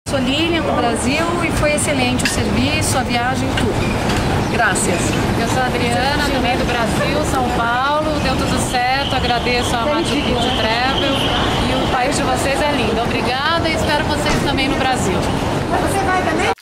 Sou Lilian do Brasil e foi excelente o serviço, a viagem, tudo. Graças. Eu sou a Adriana, também do Brasil, São Paulo, deu tudo certo, agradeço a Machu Picchu Travel e o país de vocês é lindo. Obrigada e espero vocês também no Brasil. Você vai também?